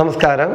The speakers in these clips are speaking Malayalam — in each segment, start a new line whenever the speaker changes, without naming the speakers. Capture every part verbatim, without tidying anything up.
നമസ്കാരം.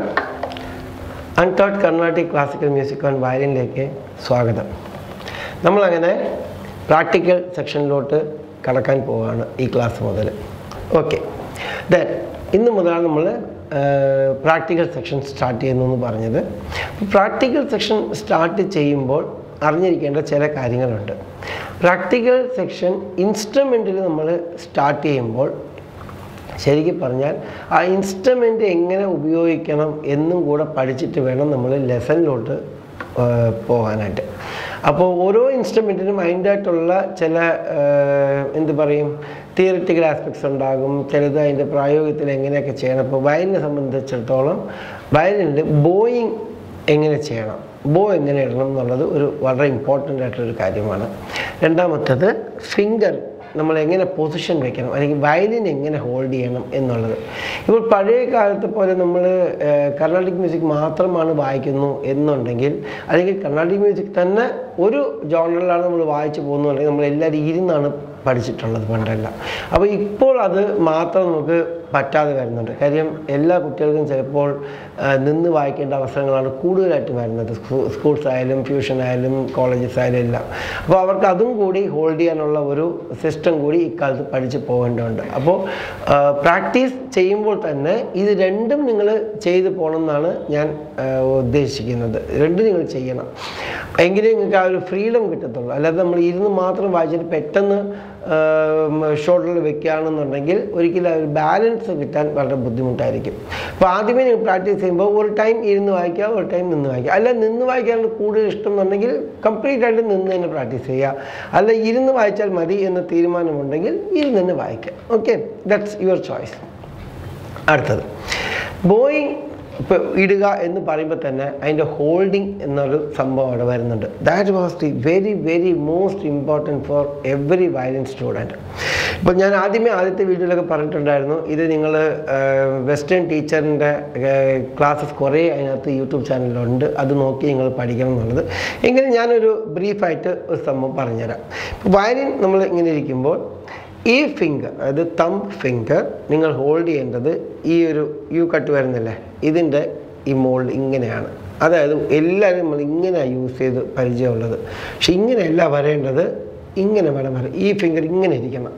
Untaught Carnatic classical music on വയലിനിലേക്ക് സ്വാഗതം. നമ്മളങ്ങനെ പ്രാക്ടിക്കൽ സെക്ഷനിലോട്ട് കടക്കാൻ പോവുകയാണ് ഈ ക്ലാസ് മുതൽ. ഓക്കെ, ദെൻ ഇന്ന് മുതലാണ് നമ്മൾ പ്രാക്ടിക്കൽ സെക്ഷൻ സ്റ്റാർട്ട് ചെയ്യുന്നതെന്ന് പറഞ്ഞത്. പ്രാക്ടിക്കൽ സെക്ഷൻ സ്റ്റാർട്ട് ചെയ്യുമ്പോൾ അറിഞ്ഞിരിക്കേണ്ട ചില കാര്യങ്ങളുണ്ട്. പ്രാക്ടിക്കൽ സെക്ഷൻ ഇൻസ്ട്രുമെൻറ്റിൽ നമ്മൾ സ്റ്റാർട്ട് ചെയ്യുമ്പോൾ ശരിക്കും പറഞ്ഞാൽ ആ ഇൻസ്ട്രുമെൻ്റ് എങ്ങനെ ഉപയോഗിക്കണം എന്നും കൂടെ പഠിച്ചിട്ട് വേണം നമ്മൾ ലെസണിലോട്ട് പോകാനായിട്ട്. അപ്പോൾ ഓരോ ഇൻസ്ട്രുമെൻറ്റിനും അതിൻ്റെതായിട്ടുള്ള ചില എന്ത് പറയും തിയറിറ്റിക്കൽ ആസ്പെക്ട്സ് ഉണ്ടാകും, ചിലത് അതിൻ്റെ പ്രായോഗികത്തിൽ എങ്ങനെയൊക്കെ ചെയ്യണം. ഇപ്പോൾ വയലിനെ സംബന്ധിച്ചിടത്തോളം വയലിൻ്റെ ബോയിങ് എങ്ങനെ ചെയ്യണം, ബോ എങ്ങനെ ഇടണം എന്നുള്ളത് ഒരു വളരെ ഇമ്പോർട്ടൻ്റ് ആയിട്ടുള്ളൊരു കാര്യമാണ്. രണ്ടാമത്തേത് ഫിംഗർ നമ്മൾ എങ്ങനെ പൊസിഷൻ വെക്കണം, അല്ലെങ്കിൽ വയലിൻ എങ്ങനെ ഹോൾഡ് ചെയ്യണം എന്നുള്ളത്. ഇപ്പോൾ പഴയ കാലത്തെ പോലെ നമ്മൾ കർണാട്ടിക് മ്യൂസിക് മാത്രമാണ് വായിക്കുന്നു എന്നുണ്ടെങ്കിൽ, അല്ലെങ്കിൽ കർണാട്ടിക് മ്യൂസിക് തന്നെ ഒരു ജോണറിലാണ് നമ്മൾ വായിച്ചു പോകുന്നുണ്ടെങ്കിൽ നമ്മൾ എല്ലാവരും ഇരുന്നാണ് പഠിച്ചിട്ടുള്ളത് പണ്ടല്ല. അപ്പോൾ ഇപ്പോൾ അത് മാത്രം നമുക്ക് പറ്റാതെ വരുന്നുണ്ട്. കാര്യം എല്ലാ കുട്ടികൾക്കും ചിലപ്പോൾ നിന്ന് വായിക്കേണ്ട അവസരങ്ങളാണ് കൂടുതലായിട്ട് വരുന്നത്. സ്കൂൾസ് ആയാലും ട്യൂഷൻ ആയാലും കോളേജസ് ആയാലും എല്ലാം. അപ്പോൾ അവർക്ക് അതും കൂടി ഹോൾഡ് ചെയ്യാനുള്ള ഒരു സിസ്റ്റം കൂടി ഇക്കാലത്ത് പഠിച്ച് പോകേണ്ടതുണ്ട്. അപ്പോൾ പ്രാക്ടീസ് ചെയ്യുമ്പോൾ തന്നെ ഇത് രണ്ടും നിങ്ങൾ ചെയ്തു പോകണം എന്നാണ് ഞാൻ ഉദ്ദേശിക്കുന്നത്. രണ്ടും നിങ്ങൾ ചെയ്യണം, എങ്കിലേ നിങ്ങൾക്ക് ആ ഒരു ഫ്രീഡം കിട്ടത്തുള്ളൂ. അല്ലാതെ നമ്മൾ ഇരുന്ന് മാത്രം വായിച്ചിട്ട് പെട്ടെന്ന് ഷോൾഡറിൽ വെക്കുകയാണെന്നുണ്ടെങ്കിൽ ഒരിക്കലും ആ ഒരു ബാലൻസ് കിട്ടാൻ വളരെ ബുദ്ധിമുട്ടായിരിക്കും. അപ്പോൾ ആദ്യമേ നിങ്ങൾ പ്രാക്ടീസ് ചെയ്യുമ്പോൾ ഒരു ടൈം ഇരുന്ന് വായിക്കുക, ഒരു ടൈം നിന്ന് വായിക്കുക. അല്ല നിന്ന് വായിക്കാനാണ് കൂടുതൽ ഇഷ്ടം എന്നുണ്ടെങ്കിൽ കംപ്ലീറ്റ് ആയിട്ട് നിന്ന് തന്നെ പ്രാക്ടീസ് ചെയ്യുക. അല്ല ഇരുന്ന് വായിച്ചാൽ മതി എന്ന തീരുമാനമുണ്ടെങ്കിൽ ഇരുന്ന് തന്നെ വായിക്കുക. Okay, that's your choice. അടുത്തത് ബോയിങ് ഇപ്പോൾ ഇടുക എന്ന് പറയുമ്പോൾ തന്നെ അതിൻ്റെ ഹോൾഡിങ് എന്നൊരു സംഭവം അവിടെ വരുന്നുണ്ട്. That was the very very most important for every violin student. ഇപ്പോൾ ഞാൻ ആദ്യമേ ആദ്യത്തെ വീഡിയോയിലൊക്കെ പറഞ്ഞിട്ടുണ്ടായിരുന്നു, ഇത് നിങ്ങൾ വെസ്റ്റേൺ ടീച്ചറിൻ്റെ ക്ലാസ്സസ് കുറേ അതിനകത്ത് യൂട്യൂബ് ചാനലിലുണ്ട്, അത് നോക്കി നിങ്ങൾ പഠിക്കണം എന്നുള്ളത്. എങ്കിലും ഞാനൊരു ബ്രീഫായിട്ട് ഒരു സംഭവം പറഞ്ഞുതരാം. ഇപ്പോൾ വയലിൻ നമ്മൾ ഇങ്ങനെ ഇരിക്കുമ്പോൾ ഈ ഫിംഗർ, അതായത് തമ്പ് ഫിംഗർ നിങ്ങൾ ഹോൾഡ് ചെയ്യേണ്ടത് ഈ ഒരു യു കട്ട് വരുന്നില്ലേ, ഇതിൻ്റെ ഈ മോൾഡ് ഇങ്ങനെയാണ്. അതായത് എല്ലാവരും നമ്മൾ ഇങ്ങനെയാണ് യൂസ് ചെയ്ത് പരിചയമുള്ളത്. പക്ഷെ ഇങ്ങനെയല്ല വരേണ്ടത്, ഇങ്ങനെ വേണം വരാം. ഈ ഫിംഗർ ഇങ്ങനെ ഇരിക്കണം.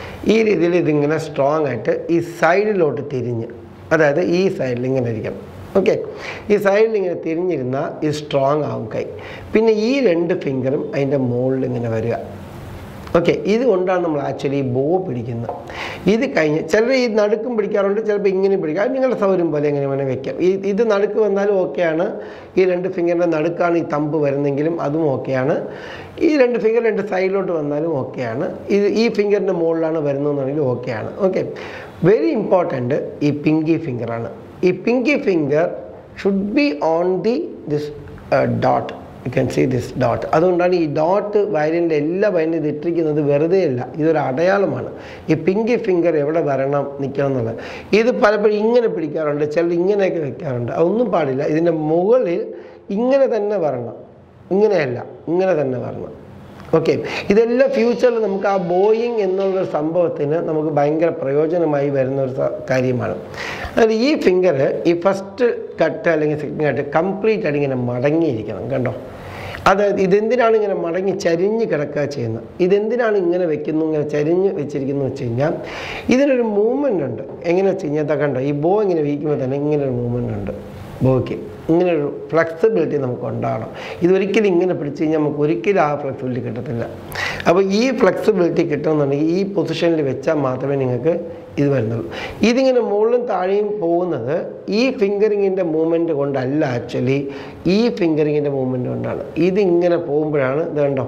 ഈ രീതിയിൽ ഇതിങ്ങനെ സ്ട്രോങ് ആയിട്ട് ഈ സൈഡിലോട്ട് തിരിഞ്ഞ്, അതായത് ഈ സൈഡിൽ ഇങ്ങനെ ഇരിക്കണം. ഓക്കെ, ഈ സൈഡിൽ ഇങ്ങനെ തിരിഞ്ഞിരുന്നാൽ ഇത് സ്ട്രോങ് ആവും കൈ. പിന്നെ ഈ രണ്ട് ഫിംഗറും അതിൻ്റെ മുകളിൽ ഇങ്ങനെ വരിക. ഓക്കെ, ഇതുകൊണ്ടാണ് നമ്മൾ ആക്ച്വലി ബോ പിടിക്കുന്നത്. ഇത് കഴിഞ്ഞ് ചിലർ ഈ നടുക്കും പിടിക്കാറുണ്ട്, ചിലപ്പോൾ ഇങ്ങനെ പിടിക്കുക. അത് നിങ്ങളുടെ സൗകര്യം പോലെ എങ്ങനെ വേണേൽ വെക്കാം. ഈ ഇത് നടുക്ക് വന്നാലും ഓക്കെയാണ്. ഈ രണ്ട് ഫിംഗറിൻ്റെ നടുക്കാണ് ഈ തമ്പ് വരുന്നെങ്കിലും അതും ഓക്കെയാണ്. ഈ രണ്ട് ഫിംഗർ രണ്ട് സൈഡിലോട്ട് വന്നാലും ഓക്കെയാണ്. ഇത് ഈ ഫിംഗറിൻ്റെ മുകളിലാണ് വരുന്നതെന്നുണ്ടെങ്കിൽ ഓക്കെയാണ്. ഓക്കെ, വെരി ഇമ്പോർട്ടൻറ്റ് ഈ പിങ്കി ഫിംഗറാണ്. ഈ pinky finger should be on the this dot. You can see this dot. അതുകൊണ്ടാണ് ഈ ഡോട്ട് വയലിൻ്റെ എല്ലാ വയലിനും ഇത് ഇട്ടിരിക്കുന്നത് വെറുതെ അല്ല, ഇതൊരു അടയാളമാണ്. ഈ പിങ്കി ഫിംഗർ എവിടെ വരണം നിൽക്കണം എന്നുള്ളത്. ഇത് പലപ്പോഴും ഇങ്ങനെ പിടിക്കാറുണ്ട്, ചിലർ ഇങ്ങനെയൊക്കെ വെക്കാറുണ്ട്. അതൊന്നും പാടില്ല. ഇതിൻ്റെ മുകളിൽ ഇങ്ങനെ തന്നെ വരണം, ഇങ്ങനെയല്ല, ഇങ്ങനെ തന്നെ വരണം. ഓക്കെ, ഇതെല്ലാം ഫ്യൂച്ചറിൽ നമുക്ക് ആ ബോയിങ് എന്നുള്ളൊരു സംഭവത്തിന് നമുക്ക് ഭയങ്കര പ്രയോജനമായി വരുന്നൊരു കാര്യമാണ്. അതായത് ഈ ഫിംഗർ ഈ ഫസ്റ്റ് കട്ട് അല്ലെങ്കിൽ സെക്കൻഡ് കട്ട് കംപ്ലീറ്റ് ആയിട്ട് ഇങ്ങനെ മടങ്ങിയിരിക്കണം. കണ്ടോ, അതായത് ഇതെന്തിനാണ് ഇങ്ങനെ മടങ്ങി ചരിഞ്ഞ് കിടക്കുക ചെയ്യുന്നത്, ഇതെന്തിനാണ് ഇങ്ങനെ വെക്കുന്നു, ഇങ്ങനെ ചരിഞ്ഞ് വെച്ചിരിക്കുന്നു വെച്ച് കഴിഞ്ഞാൽ ഇതിനൊരു മൂവ്മെൻ്റ് ഉണ്ട്. എങ്ങനെ വെച്ച് കഴിഞ്ഞാൽ കണ്ടോ, ഈ ബോ ഇങ്ങനെ വീക്കുമ്പോൾ തന്നെ ഇങ്ങനെ ഒരു മൂവ്മെൻ്റ് ഉണ്ട് ബോയ്ക്ക്. ഇങ്ങനൊരു ഫ്ലെക്സിബിലിറ്റി നമുക്ക് ഉണ്ടാകണം. ഇതൊരിക്കലും ഇങ്ങനെ പിടിച്ച് കഴിഞ്ഞാൽ നമുക്ക് ഒരിക്കലും ആ ഫ്ലെക്സിബിലിറ്റി കിട്ടത്തില്ല. അപ്പോൾ ഈ ഫ്ലെക്സിബിലിറ്റി കിട്ടണമെന്നുണ്ടെങ്കിൽ ഈ പൊസിഷനിൽ വെച്ചാൽ മാത്രമേ നിങ്ങൾക്ക് ഇത് വരുന്നുള്ളൂ. ഇതിങ്ങനെ മുകളിലും താഴെയും പോകുന്നത് ഈ ഫിംഗറിങ്ങിൻ്റെ മൂവ്മെൻറ്റ് കൊണ്ടല്ല, ആക്ച്വലി ഈ ഫിംഗറിങ്ങിൻ്റെ മൂവ്മെൻറ്റ് കൊണ്ടാണ്. ഇതിങ്ങനെ പോകുമ്പോഴാണ്, ഇത് കണ്ടോ,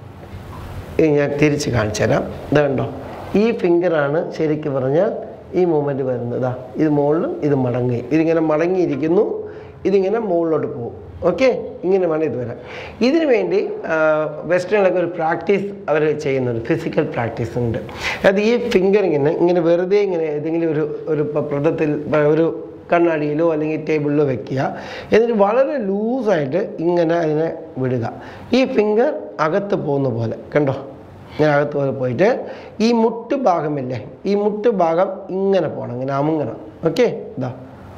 ഇത് ഞാൻ തിരിച്ച് കാണിച്ചു തരാം. ഇത് കണ്ടോ, ഈ ഫിംഗറാണ് ശരിക്കും പറഞ്ഞാൽ ഈ മൂവ്മെൻറ്റ് വരുന്നത്. ഇത് മുകളിലും ഇത് മടങ്ങി, ഇതിങ്ങനെ മടങ്ങിയിരിക്കുന്നു, ഇതിങ്ങനെ മുകളിലോട്ട് പോകും. ഓക്കെ, ഇങ്ങനെ വേണം ഇത് വരാൻ. ഇതിനു വേണ്ടി വെസ്റ്റേണിലൊക്കെ ഒരു പ്രാക്ടീസ് അവർ ചെയ്യുന്നുണ്ട്, ഫിസിക്കൽ പ്രാക്ടീസ് ഉണ്ട്. അതായത് ഈ ഫിംഗറിങ്ങിന് ഇങ്ങനെ വെറുതെ ഇങ്ങനെ ഏതെങ്കിലും ഒരു ഒരു പ്രതത്തിൽ ഒരു കണ്ണാടിയിലോ അല്ലെങ്കിൽ ടേബിളിലോ വെക്കുക. എന്നിട്ട് വളരെ ലൂസായിട്ട് ഇങ്ങനെ അതിനെ വിടുക. ഈ ഫിംഗർ അകത്ത് പോകുന്ന പോലെ കണ്ടോ, ഇങ്ങനെ അകത്ത് പോലെ പോയിട്ട് ഈ മുട്ട് ഭാഗമില്ലേ, ഈ മുട്ട് ഭാഗം ഇങ്ങനെ പോകണം, ഇങ്ങനെ അമുങ്ങണം. ഓക്കെ, ഇതാ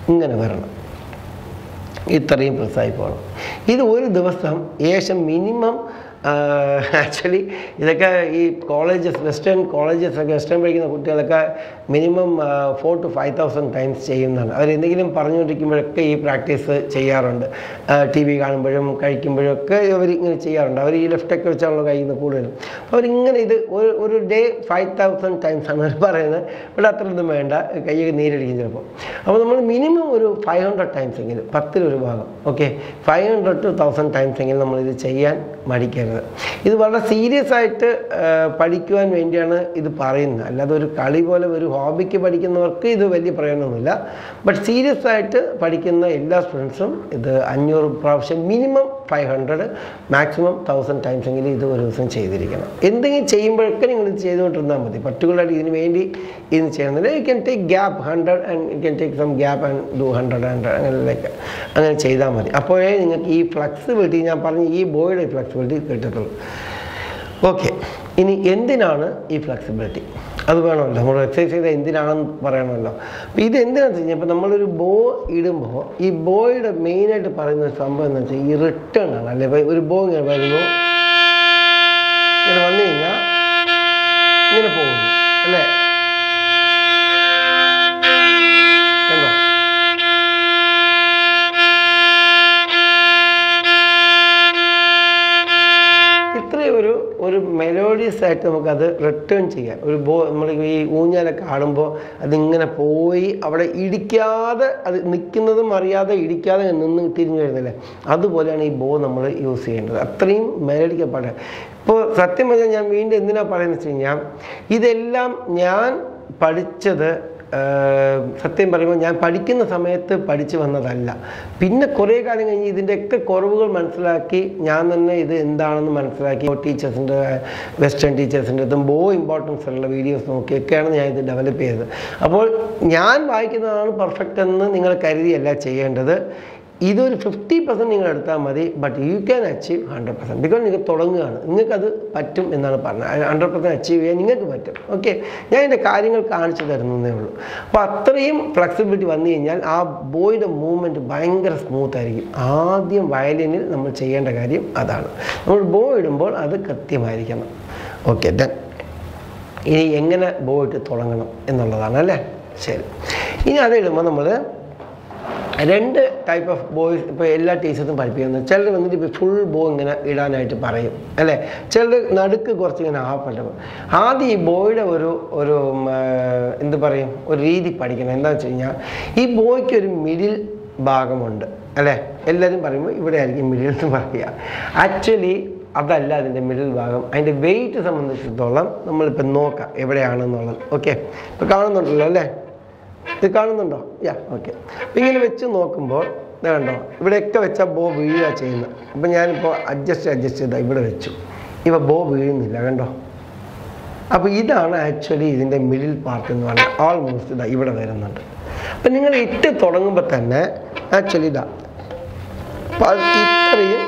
ഇങ്ങനെ വരണം, ഇത്രയും പ്രസായി പോകണം. ഇത് ഒരു ദിവസം ഏകദേശം മിനിമം ആക്ച്വലി ഇതൊക്കെ ഈ കോളേജസ് വെസ്റ്റേൺ കോളേജസൊക്കെ വെസ്റ്റേൺ പഠിക്കുന്ന കുട്ടികളൊക്കെ minimum four to five thousand times ചെയ്യുന്നതാണ്. അവരെന്തെങ്കിലും പറഞ്ഞുകൊണ്ടിരിക്കുമ്പോഴൊക്കെ ഈ പ്രാക്ടീസ് ചെയ്യാറുണ്ട്. ടി വി കാണുമ്പോഴും കഴിക്കുമ്പോഴും ഒക്കെ അവർ ഇങ്ങനെ ചെയ്യാറുണ്ട്. അവർ ഈ ലെഫ്റ്റൊക്കെ വെച്ചാണല്ലോ കഴിയുന്നത് കൂടുതലും. അപ്പോൾ അവരിങ്ങനെ ഇത് ഒരു ഒരു ഡേ ഫൈവ് തൗസൻഡ് ടൈംസ് ആണ് അവർ പറയുന്നത്. ഇവിടെ അത്രയൊന്നും വേണ്ട, കൈയൊക്കെ നീരടിക്കും ചിലപ്പോൾ. അപ്പോൾ നമ്മൾ മിനിമം ഒരു ഫൈവ് ഹൺഡ്രഡ് ടൈംസ് എങ്കിലും, പത്തിലൊരു ഭാഗം, okay, five hundred to thousand times എങ്കിലും നമ്മളിത് ചെയ്യാൻ മടിക്കരുത്. ഇത് വളരെ സീരിയസ് ആയിട്ട് പഠിക്കുവാൻ വേണ്ടിയാണ് ഇത് പറയുന്നത്. അല്ലാതെ ഒരു കളി പോലെ ഒരു ഹോബിക്ക് പഠിക്കുന്നവർക്ക് ഇത് വലിയ പ്രയോജനമൊന്നുമില്ല. ബട്ട് സീരിയസ് ആയിട്ട് പഠിക്കുന്ന എല്ലാ സ്റ്റുഡൻസും ഇത് അഞ്ഞൂറ് പ്രാവശ്യം minimum five hundred maximum thousand times എങ്കിലും ഇത് ഒരു ദിവസം ചെയ്തിരിക്കണം. എന്തെങ്കിലും ചെയ്യുമ്പോഴൊക്കെ നിങ്ങൾ ഇത് ചെയ്തുകൊണ്ടിരുന്നാൽ മതി. പർട്ടിക്കുലറായിട്ട് ഇതിന് വേണ്ടി ഇത് ചെയ്യുന്നില്ല. You can take gap hundred and you can take some gap and do hundred hundred അങ്ങനെ ലൈക്ക് അങ്ങനെ ചെയ്താൽ മതി. അപ്പോഴേ നിങ്ങൾക്ക് ഈ ഫ്ലെക്സിബിലിറ്റി, ഞാൻ പറഞ്ഞ ഈ ബോഡിയുടെ ഫ്ലെക്സിബിലിറ്റി കിട്ടത്തുള്ളൂ. ഓക്കെ, ഇനി എന്തിനാണ് ഈ ഫ്ലെക്സിബിലിറ്റി? അത് വേണമല്ലോ, നമ്മൾ എക്സസൈസ് ചെയ്താൽ എന്തിനാണെന്ന് പറയണമല്ലോ. അപ്പോൾ ഇത് എന്തിനാണെന്ന് വെച്ച് കഴിഞ്ഞാൽ ഇപ്പോൾ നമ്മളൊരു ബോ ഇടുമ്പോൾ ഈ ബോയുടെ മെയിനായിട്ട് പറയുന്ന സംഭവം എന്ന് വെച്ചാൽ ഈ റിട്ടേൺ ആണ്. അല്ലെ, ഒരു ബോ ഇങ്ങനെ വരുന്നു, ഇങ്ങനെ വന്നു കഴിഞ്ഞാൽ ഇങ്ങനെ പോകുന്നു അല്ലേ, കണ്ടോ? ഇത്രയും ഒരു ഒരു മെലോഡിയസ് ആയിട്ട് നമുക്കത് റിട്ടേൺ ചെയ്യാം. ഒരു ബോ നമ്മൾ ഈ ഊഞ്ഞാലൊക്കെ ആടുമ്പോൾ അതിങ്ങനെ പോയി അവിടെ ഇടിക്കാതെ, അത് നിൽക്കുന്നതും അറിയാതെ ഇടിക്കാതെ നിന്ന് തിരിഞ്ഞു വരുന്നില്ലേ, അതുപോലെയാണ് ഈ ബോ നമ്മൾ യൂസ് ചെയ്യേണ്ടത്. അത്രയും മെലഡിക്ക് പാടുക. ഇപ്പോൾ സത്യം പറഞ്ഞാൽ ഞാൻ വീണ്ടും എന്തിനാണ് പറയുന്നത് വെച്ച് കഴിഞ്ഞാൽ, ഇതെല്ലാം ഞാൻ പഠിച്ചത് സത്യം പറയുമ്പോൾ ഞാൻ പഠിക്കുന്ന സമയത്ത് പഠിച്ചു വന്നതല്ല. പിന്നെ കുറേ കാലം കഴിഞ്ഞ് ഇതിൻ്റെയൊക്കെ കുറവുകൾ മനസ്സിലാക്കി ഞാൻ തന്നെ ഇത് എന്താണെന്ന് മനസ്സിലാക്കി ടീച്ചേഴ്സിൻ്റെ വെസ്റ്റേൺ ടീച്ചേഴ്സിൻ്റെ അടുത്തും ബോ ഇമ്പോർട്ടൻസ് ഉള്ള വീഡിയോസ് നോക്കിയൊക്കെയാണ് ഞാൻ ഇത് ഡെവലപ്പ് ചെയ്തത്. അപ്പോൾ ഞാൻ വായിക്കുന്നതാണ് പെർഫെക്റ്റ് എന്ന് നിങ്ങൾ കരുതിയല്ല ചെയ്യേണ്ടത്. ഇതൊരു ഫിഫ്റ്റി പെർസെൻറ്റ് നിങ്ങൾ എടുത്താൽ മതി. But you can achieve hundred percent because നിങ്ങൾ തുടങ്ങുകയാണ്, നിങ്ങൾക്കത് പറ്റും എന്നാണ് പറഞ്ഞത്. ഹൺഡ്രഡ് പെർസെൻറ്റ് അച്ചീവ് ചെയ്യാൻ നിങ്ങൾക്ക് പറ്റും. ഓക്കെ, ഞാൻ എൻ്റെ കാര്യങ്ങൾ കാണിച്ചു തരുന്നതേ ഉള്ളൂ. അപ്പോൾ അത്രയും ഫ്ലെക്സിബിലിറ്റി വന്നു കഴിഞ്ഞാൽ ആ ബോയുടെ മൂവ്മെൻറ്റ് ഭയങ്കര സ്മൂത്ത് ആയിരിക്കും. ആദ്യം വയലിനിൽ നമ്മൾ ചെയ്യേണ്ട കാര്യം അതാണ്. നമ്മൾ ബോ ഇടുമ്പോൾ അത് കൃത്യമായിരിക്കണം. Okay, done. ഇനി എങ്ങനെ ബോ ഇട്ട് തുടങ്ങണം എന്നുള്ളതാണ് അല്ലേ. ശരി, ഇനി അത് ഇടുമ്പോൾ നമ്മൾ രണ്ട് ടൈപ്പ് ഓഫ് ബോയ്സ് ഇപ്പോൾ എല്ലാ ടീച്ചേഴ്സും പഠിപ്പിക്കുന്നത്. ചിലർ വന്നിട്ട് ഇപ്പോൾ ഫുൾ ബോ ഇങ്ങനെ ഇടാനായിട്ട് പറയും അല്ലേ, ചിലർ നടുക്ക് കുറച്ച് ഇങ്ങനെ ഹാഫ്. ആദ്യം ഈ ബോയുടെ ഒരു ഒരു എന്ത് പറയും ഒരു രീതി പഠിക്കണം. എന്താണെന്ന് വെച്ച് കഴിഞ്ഞാൽ ഈ ബോയ്ക്ക് ഒരു മിഡിൽ ഭാഗമുണ്ട് അല്ലേ. എല്ലാവരും പറയുമ്പോൾ ഇവിടെ ആയിരിക്കും മിഡിൽ എന്ന് പറയുക. ആക്ച്വലി അതല്ല അതിൻ്റെ മിഡിൽ ഭാഗം. അതിൻ്റെ വെയിറ്റ് സംബന്ധിച്ചിടത്തോളം നമ്മളിപ്പോൾ നോക്കാം എവിടെയാണെന്നുള്ളത്. ഓക്കെ, ഇപ്പോൾ കാണുന്നുണ്ടല്ലോ അല്ലേ, ഇത് കാണുന്നുണ്ടോ? Yeah, okay. അപ്പം ഇങ്ങനെ വെച്ച് നോക്കുമ്പോൾ ഇത് കണ്ടോ, ഇവിടെയൊക്കെ വെച്ചാൽ ബോ വീഴുക ചെയ്യുന്നത്. അപ്പം ഞാനിപ്പോൾ അഡ്ജസ്റ്റ് അഡ്ജസ്റ്റ് ചെയ്താൽ ഇവിടെ വെച്ചു, ഇവ ബോ വീഴുന്നില്ല, കണ്ടോ. അപ്പോൾ ഇതാണ് ആക്ച്വലി ഇതിൻ്റെ മിഡിൽ പാർട്ട് എന്ന് പറഞ്ഞാൽ ഓൾമോസ്റ്റ് ഇതാ ഇവിടെ വരുന്നുണ്ട്. അപ്പം നിങ്ങൾ ഇട്ട് തുടങ്ങുമ്പോൾ തന്നെ ആക്ച്വലി ഇതാ ഇത്രയും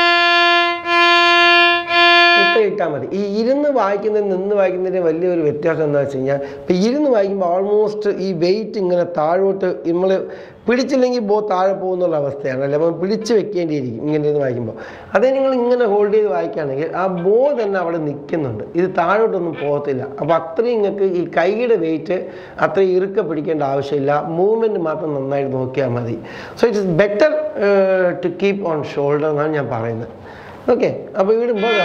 ഇട്ടാൽ മതി. ഈ ഇരുന്ന് വായിക്കുന്നതിന് നിന്ന് വായിക്കുന്നതിന് വലിയൊരു വ്യത്യാസം എന്താ വെച്ച് കഴിഞ്ഞാൽ, ഇപ്പം ഇരുന്ന് വായിക്കുമ്പോൾ ഓൾമോസ്റ്റ് ഈ വെയിറ്റ് ഇങ്ങനെ താഴോട്ട് നമ്മൾ പിടിച്ചില്ലെങ്കിൽ ബോ താഴെ പോകുന്നുള്ള അവസ്ഥയാണ് അല്ലേ. അപ്പം പിടിച്ച് വെക്കേണ്ടിയിരിക്കും ഇങ്ങനെ ഇരുന്ന് വായിക്കുമ്പോൾ. അതേ നിങ്ങൾ ഇങ്ങനെ ഹോൾഡ് ചെയ്ത് വായിക്കുകയാണെങ്കിൽ ആ ബോ തന്നെ അവിടെ നിൽക്കുന്നുണ്ട്, ഇത് താഴോട്ടൊന്നും പോകത്തില്ല. അപ്പോൾ അത്രയും നിങ്ങൾക്ക് ഈ കൈയുടെ വെയിറ്റ് അത്രയും ഇറുക്ക പിടിക്കേണ്ട ആവശ്യമില്ല. മൂവ്മെൻറ്റ് മാത്രം നന്നായിട്ട് നോക്കിയാൽ മതി. So it is better to keep on shoulder എന്നാണ് ഞാൻ പറയുന്നത്. ഓക്കെ, അപ്പോൾ ഇടുമ്പോൾ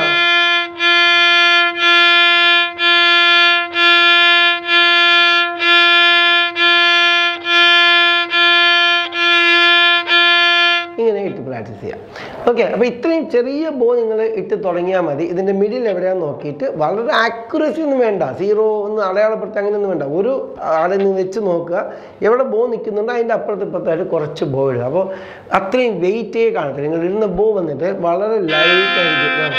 ഇങ്ങനെ ഇട്ട് പ്രാക്ടീസ് ചെയ്യാം. ഓക്കെ, അപ്പോൾ ഇത്രയും ചെറിയ ബോ നിങ്ങൾ ഇട്ട് തുടങ്ങിയാൽ മതി. ഇതിൻ്റെ മിഡിൽ എവിടെയാണെന്ന് നോക്കിയിട്ട് വളരെ ആക്യുറസി ഒന്നും വേണ്ട, സീറോ ഒന്ന് അടയാളപ്പെടുത്തി അങ്ങനെയൊന്നും വേണ്ട. ഒരു അവിടെ നിന്ന് വെച്ച് നോക്കുക, എവിടെ ബോ നിൽക്കുന്നുണ്ടോ അതിൻ്റെ അപ്പുറത്ത് ഇപ്പുറത്തായിട്ട് കുറച്ച് ബോ ഇടുക. അപ്പോൾ അത്രയും വെയിറ്റേ കാണത്തില്ല. നിങ്ങൾ ഇടുന്ന ബോ വന്നിട്ട് വളരെ ലൈറ്റായിരിക്കും.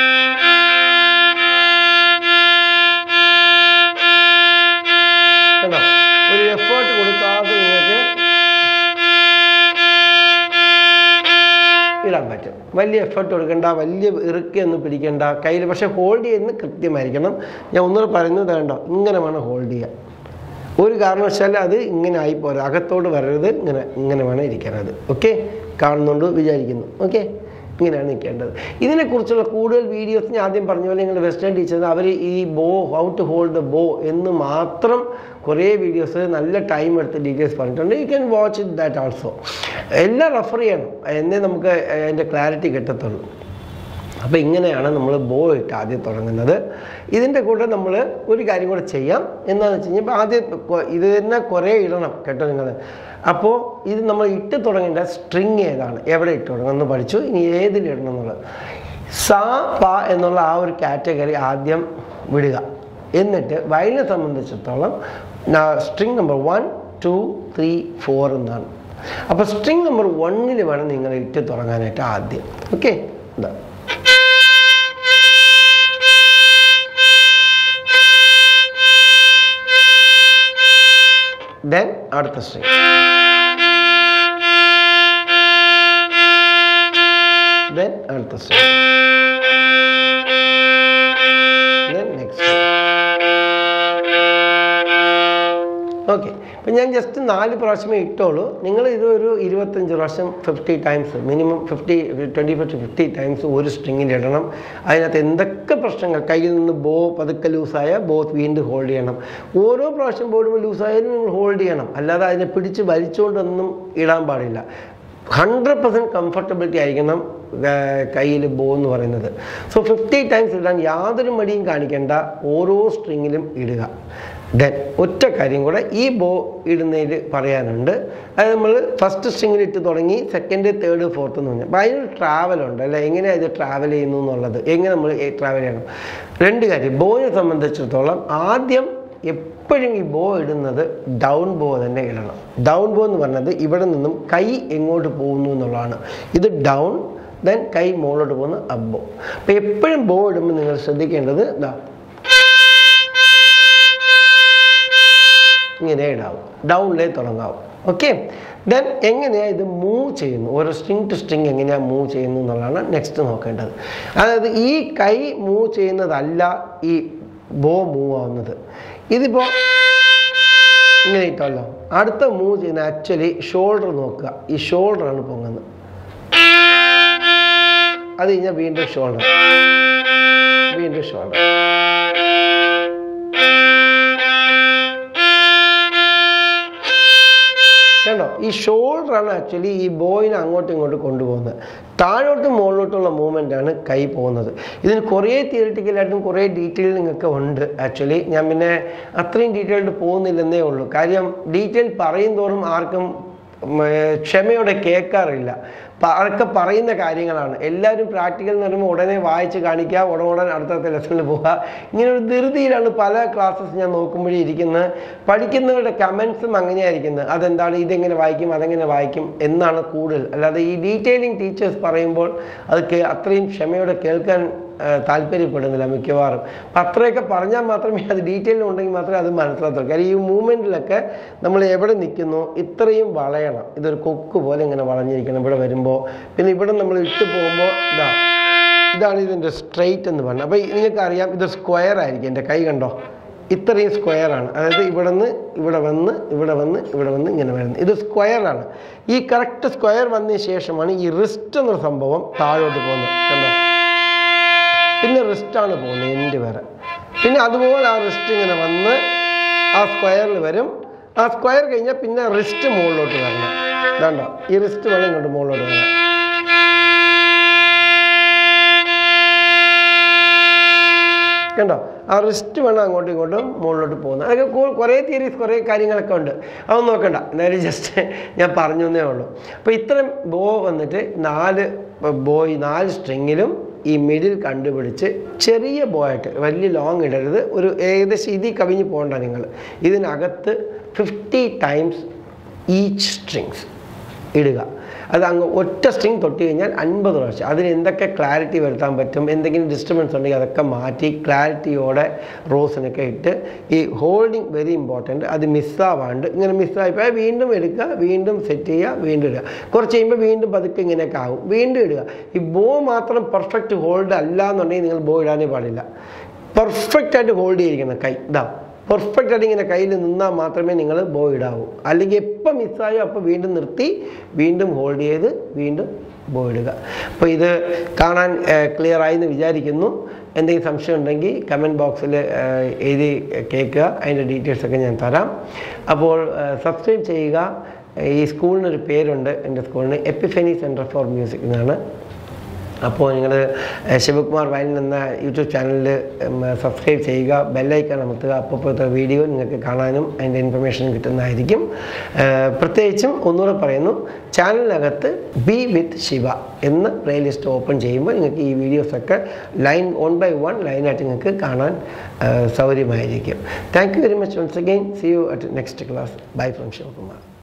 കേട്ടോ, ഒരു എഫേർട്ട് കൊടുക്കാതെ നിങ്ങൾക്ക് ഇടാൻ പറ്റും. വലിയ എഫേർട്ട് കൊടുക്കേണ്ട, വലിയ ഇറുക്കൊന്നും പിടിക്കേണ്ട കയ്യിൽ. പക്ഷേ ഹോൾഡ് ചെയ്യുന്നത് കൃത്യമായിരിക്കണം. ഞാൻ ഒന്നുകൂടെ പറയുന്നത് കണ്ടോ, ഇങ്ങനെ വേണം ഹോൾഡ് ചെയ്യാൻ. ഒരു കാരണവശാലും അത് ഇങ്ങനെ ആയിപ്പോരാ, അകത്തോട്ട് വരരുത്, ഇങ്ങനെ ഇങ്ങനെ വേണം ഇരിക്കാനത്. ഓക്കെ, കാണുന്നുണ്ട് വിചാരിക്കുന്നു. ഓക്കെ, ഇങ്ങനെയാണ് നിൽക്കേണ്ടത്. ഇതിനെക്കുറിച്ചുള്ള കൂടുതൽ വീഡിയോസ് ഞാൻ ആദ്യം പറഞ്ഞ പോലെ നിങ്ങൾ വെസ്റ്റേൺ ടീച്ചേഴ്സ് അവർ ഈ ബോ ഹൗ ടു ഹോൾഡ് ദ ബോ എന്ന് മാത്രം കുറേ വീഡിയോസ് നല്ല ടൈം എടുത്ത് ഡീറ്റെയിൽസ് പറഞ്ഞിട്ടുണ്ട്. You can watch it that also. എല്ലാം റെഫർ ചെയ്യണം, എന്നേ നമുക്ക് അതിൻ്റെ ക്ലാരിറ്റി കിട്ടത്തുള്ളൂ. അപ്പോൾ ഇങ്ങനെയാണ് നമ്മൾ ബോ ഇട്ട് ആദ്യം തുടങ്ങുന്നത്. ഇതിൻ്റെ കൂടെ നമ്മൾ ഒരു കാര്യം കൂടെ ചെയ്യാം. എന്താണെന്ന് വെച്ച് കഴിഞ്ഞാൽ ആദ്യം ഇത് തന്നെ കുറേ ഇടണം കേട്ടോ നിങ്ങൾ. അപ്പോൾ ഇത് നമ്മൾ ഇട്ട് തുടങ്ങേണ്ട സ്ട്രിങ് ഏതാണ്, എവിടെ ഇട്ട് തുടങ്ങണം എന്ന് പഠിച്ചു. ഇനി ഏതിലിടണം എന്നുള്ളത്, സാ പ എന്നുള്ള ആ ഒരു കാറ്റഗറി ആദ്യം വിടുക. എന്നിട്ട് വയലിനെ സംബന്ധിച്ചിടത്തോളം string number one two three four എന്നാണ്. അപ്പോൾ സ്ട്രിങ് നമ്പർ വണ്ണിൽ വേണം നിങ്ങൾ ഇട്ട് തുടങ്ങാനായിട്ട് ആദ്യം. ഓക്കെ, എന്താ then അടുത്ത string, then അടുത്ത string, then next string. Okay, അപ്പം ഞാൻ ജസ്റ്റ് നാല് പ്രാവശ്യമേ ഇട്ടോളൂ. നിങ്ങൾ ഇതൊരു ഇരുപത്തഞ്ച് പ്രാവശ്യം fifty times minimum fifty twenty fifty fifty times ഒരു സ്ട്രിങ്ങിൽ ഇടണം. അതിനകത്ത് എന്തൊക്കെ പ്രശ്നങ്ങൾ, കയ്യിൽ നിന്ന് ബോ പതുക്കെ ലൂസായ ബോ വീണ്ടും ഹോൾഡ് ചെയ്യണം. ഓരോ പ്രാവശ്യം ബോർഡുമ്പോൾ ലൂസായാലും നിങ്ങൾ ഹോൾഡ് ചെയ്യണം, അല്ലാതെ അതിനെ പിടിച്ച് വലിച്ചുകൊണ്ടൊന്നും ഇടാൻ പാടില്ല. ഹൺഡ്രഡ് പെർസെൻറ്റ് കംഫർട്ടബിലിറ്റി ആയിരിക്കണം കയ്യിൽ ബോ എന്ന് പറയുന്നത്. സോ ഫിഫ്റ്റി ടൈംസ് ഇടാൻ യാതൊരു മടിയും കാണിക്കേണ്ട, ഓരോ സ്ട്രിങ്ങിലും ഇടുക. ദെൻ ഒറ്റ കാര്യം കൂടെ ഈ ബോ ഇടുന്നതിൽ പറയാനുണ്ട്. അത് നമ്മൾ ഫസ്റ്റ് സ്ട്രിങ്ങിൽ ഇട്ട് തുടങ്ങി സെക്കൻഡ് തേർഡ് ഫോർത്ത് എന്ന് പറഞ്ഞാൽ അപ്പോൾ അതിനൊരു ട്രാവലുണ്ട് അല്ലേ, എങ്ങനെയാണ് ഇത് ട്രാവൽ ചെയ്യുന്നു എന്നുള്ളത്, എങ്ങനെ നമ്മൾ ട്രാവൽ ചെയ്യണം. രണ്ട് കാര്യം, ബോയെ സംബന്ധിച്ചിടത്തോളം ആദ്യം എപ്പോഴും ഈ ബോ ഇടുന്നത് ഡൗൺ ബോ തന്നെ ഇടണം. ഡൗൺ ബോ എന്ന് പറഞ്ഞത് ഇവിടെ നിന്നും കൈ എങ്ങോട്ട് പോകുന്നു എന്നുള്ളതാണ്. ഇത് ഡൗൺ, ദെൻ കൈ മുകളിലോട്ട് പോകുന്ന അപ്പ് ബോ. അപ്പോൾ എപ്പോഴും ബോ ഇടുമ്പോൾ നിങ്ങൾ ശ്രദ്ധിക്കേണ്ടത് ഇതാ ഇങ്ങനെ ഇടാവും, ഡൗണിലേ തുടങ്ങാവും. ഓക്കെ, ദെൻ എങ്ങനെയാണ് ഇത് മൂവ് ചെയ്യുന്നു, ഓരോ സ്ട്രിങ് ടു സ്ട്രിങ് എങ്ങനെയാണ് മൂവ് ചെയ്യുന്നു എന്നുള്ളതാണ് നെക്സ്റ്റ് നോക്കേണ്ടത്. അതായത് ഈ കൈ മൂവ് ചെയ്യുന്നതല്ല ഈ ബോ മൂവ് ആവുന്നത്. ഇതിപ്പോൾ ഇങ്ങനെ ഇട്ടല്ലോ, അടുത്ത മൂവ് ചെയ്യുന്ന ആക്ച്വലി ഷോൾഡർ നോക്കുക, ഈ ഷോൾഡറാണ് പൊങ്ങുന്നത്. അത് കഴിഞ്ഞാൽ വീണ്ടും ഷോൾഡർ, വീണ്ടും ഷോൾഡർ. കണ്ടോ, ഈ ഷോൾഡറാണ് ആക്ച്വലി ഈ ബോയിനെ അങ്ങോട്ടും ഇങ്ങോട്ടും കൊണ്ടുപോകുന്നത്. താഴോട്ടും മുകളിലോട്ടുള്ള മൂവ്മെൻ്റാണ് കൈ പോകുന്നത്. ഇതിന് കുറേ തിയറിറ്റിക്കലായിട്ടും കുറേ ഡീറ്റെയിൽ നിങ്ങൾക്ക് ഉണ്ട്. ആക്ച്വലി ഞാൻ പിന്നെ അത്രയും ഡീറ്റെയിൽഡ് പോകുന്നില്ലെന്നേ ഉള്ളൂ. കാര്യം ഡീറ്റെയിൽ പറയും തോറും ആർക്കും ക്ഷമയോടെ കേൾക്കാറില്ല. അതൊക്കെ പറയുന്ന കാര്യങ്ങളാണ്. എല്ലാവരും പ്രാക്ടിക്കൽ എന്ന് പറയുമ്പോൾ ഉടനെ വായിച്ച് കാണിക്കുക, ഉടൻ അടുത്ത ലെസണിൽ പോവുക. ഇങ്ങനെ ഒരു ധൃതിയിലാണ് പല ക്ലാസ്സസ് ഞാൻ നോക്കുമ്പോഴേ ഇരിക്കുന്നത്. പഠിക്കുന്നവരുടെ കമൻസും അങ്ങനെയായിരിക്കുന്നത്, അതെന്താണ്, ഇതെങ്ങനെ വായിക്കും, അതെങ്ങനെ വായിക്കും എന്നാണ് കൂടുതൽ. അല്ലാതെ ഈ ഡീറ്റെയിലിംഗ് ടീച്ചേഴ്സ് പറയുമ്പോൾ അത് അത്രയും ക്ഷമയോടെ കേൾക്കാൻ താല്പര്യപ്പെടുന്നില്ല മിക്കവാറും. അപ്പം അത്രയൊക്കെ പറഞ്ഞാൽ മാത്രമേ അത് ഡീറ്റെയിൽ ഉണ്ടെങ്കിൽ മാത്രമേ അത് മനസ്സിലാകത്തുള്ളൂ. കാര്യം ഈ മൂവ്മെൻറ്റിലൊക്കെ നമ്മൾ എവിടെ നിൽക്കുന്നു ഇത്രയും വളയണം. ഇതൊരു കൊക്ക് പോലെ ഇങ്ങനെ വളഞ്ഞിരിക്കണം ഇവിടെ വരുമ്പോൾ. പിന്നെ ഇവിടെ നമ്മൾ ഇട്ട് പോകുമ്പോൾ ഇതാ ഇതാണ് ഇതിൻ്റെ സ്ട്രെയിറ്റ് എന്ന് പറഞ്ഞത്. അപ്പോൾ നിങ്ങൾക്കറിയാം ഇത് സ്ക്വയർ ആയിരിക്കും. എൻ്റെ കൈ കണ്ടോ, ഇത്രയും സ്ക്വയറാണ്. അതായത് ഇവിടെ നിന്ന് ഇവിടെ വന്ന് ഇവിടെ വന്ന് ഇവിടെ വന്ന് ഇങ്ങനെ വരുന്നത്, ഇത് സ്ക്വയറാണ്. ഈ കറക്റ്റ് സ്ക്വയർ വന്നതിന് ശേഷമാണ് ഈ റിസ്റ്റ് എന്നൊരു സംഭവം താഴോട്ട് പോകുന്നത്. കണ്ടോ, പിന്നെ റിസ്റ്റാണ് പോകുന്നത് എൻഡ് വരെ. പിന്നെ അതുപോലെ ആ റിസ്റ്റ് ഇങ്ങനെ വന്ന് ആ സ്ക്വയറിൽ വരും. ആ സ്ക്വയർ കഴിഞ്ഞാൽ പിന്നെ റിസ്റ്റ് മുകളിലോട്ട് വരണം. ഇതാണ്ടോ, ഈ റിസ്റ്റ് വേണം ഇങ്ങോട്ട് മുകളിലോട്ട് വരാം. കണ്ടോ, ആ റിസ്റ്റ് വേണം അങ്ങോട്ടും ഇങ്ങോട്ടും മുകളിലോട്ട് പോകുന്നത്. അതൊക്കെ കുറേ തിയറീസ് കുറേ കാര്യങ്ങളൊക്കെ ഉണ്ട്, അതൊന്നും നോക്കണ്ട. എന്നാലും ജസ്റ്റ് ഞാൻ പറഞ്ഞു എന്നേ ഉള്ളൂ. അപ്പോൾ ഇത്തരം ബോ വന്നിട്ട് നാല് ബോയ് നാല് സ്ട്രിങ്ങിലും ഈ മിഡിൽ കണ്ടുപിടിച്ച് ചെറിയ ബോ ആയിട്ട്, വലിയ ലോങ് ഇടരുത്, ഒരു ഏകദേശം ഇതിൽ കവിഞ്ഞ് പോകണ്ട നിങ്ങൾ. ഇതിനകത്ത് ഫിഫ്റ്റി ടൈംസ് ഈച്ച് സ്ട്രിങ്സ് ഇടുക. അത് അങ്ങ് ഒറ്റ സ്ട്രിങ് തൊട്ട് കഴിഞ്ഞാൽ അൻപത് പ്രാവശ്യം. അതിന് എന്തൊക്കെ ക്ലാരിറ്റി വരുത്താൻ പറ്റും, എന്തെങ്കിലും ഡിസ്റ്റർബൻസ് ഉണ്ടെങ്കിൽ അതൊക്കെ മാറ്റി ക്ലാരിറ്റിയോടെ റോസിനൊക്കെ ഇട്ട് ഈ ഹോൾഡിങ് വെരി ഇമ്പോർട്ടൻറ്റ്. അത് മിസ്സാവാണ്ട് ഇങ്ങനെ മിസ്സായിപ്പോയാൽ വീണ്ടും എടുക്കുക, വീണ്ടും സെറ്റ് ചെയ്യുക, വീണ്ടും ഇടുക. കുറച്ച് കഴിയുമ്പോൾ വീണ്ടും പതുക്കെ ഇങ്ങനെയൊക്കെ ആകും, വീണ്ടും ഇടുക. ഈ ബോ മാത്രം പെർഫെക്റ്റ് ഹോൾഡ് അല്ല എന്നുണ്ടെങ്കിൽ നിങ്ങൾ ബോ ഇടാനേ പാടില്ല. പെർഫെക്റ്റായിട്ട് ഹോൾഡ് ചെയ്തിരിക്കണം കൈ. ഇതാ പെർഫെക്റ്റ് ആയിട്ട് ഇങ്ങനെ കയ്യിൽ നിന്നാൽ മാത്രമേ നിങ്ങൾ ബോ ഇടാവൂ. അല്ലെങ്കിൽ എപ്പോൾ മിസ്സായോ അപ്പോൾ വീണ്ടും നിർത്തി വീണ്ടും ഹോൾഡ് ചെയ്ത് വീണ്ടും ബോ ഇടുക. അപ്പോൾ ഇത് കാണാൻ ക്ലിയർ ആയി എന്ന് വിചാരിക്കുന്നു. എന്തെങ്കിലും സംശയം ഉണ്ടെങ്കിൽ കമൻറ്റ് ബോക്സിൽ എഴുതി കേൾക്കുക, അതിൻ്റെ ഡീറ്റെയിൽസൊക്കെ ഞാൻ തരാം. അപ്പോൾ സബ്സ്ക്രൈബ് ചെയ്യുക. ഈ സ്കൂളിനൊരു പേരുണ്ട്, എൻ്റെ സ്കൂളിന് എപ്പിഫനി സെൻറ്റർ ഫോർ മ്യൂസിക് എന്നാണ്. അപ്പോൾ നിങ്ങൾ ശിവകുമാർ വയലിൻ എന്ന യൂട്യൂബ് ചാനലിൽ സബ്സ്ക്രൈബ് ചെയ്യുക, ബെല്ലൈക്കൺ അമർത്തുക. അപ്പോഴത്തെ വീഡിയോ നിങ്ങൾക്ക് കാണാനും അതിൻ്റെ ഇൻഫർമേഷൻ കിട്ടുന്നതായിരിക്കും. പ്രത്യേകിച്ചും ഒന്നുകൂടെ പറയുന്നു, ചാനലിനകത്ത് ബി വിത്ത് ശിവ എന്ന പ്ലേലിസ്റ്റ് ഓപ്പൺ ചെയ്യുമ്പോൾ നിങ്ങൾക്ക് ഈ വീഡിയോസൊക്കെ ലൈൻ വൺ ബൈ വൺ ലൈനായിട്ട് നിങ്ങൾക്ക് കാണാൻ സൗകര്യമായിരിക്കും. Thank you very much once again. See you at next class. Bye from Shivakumar.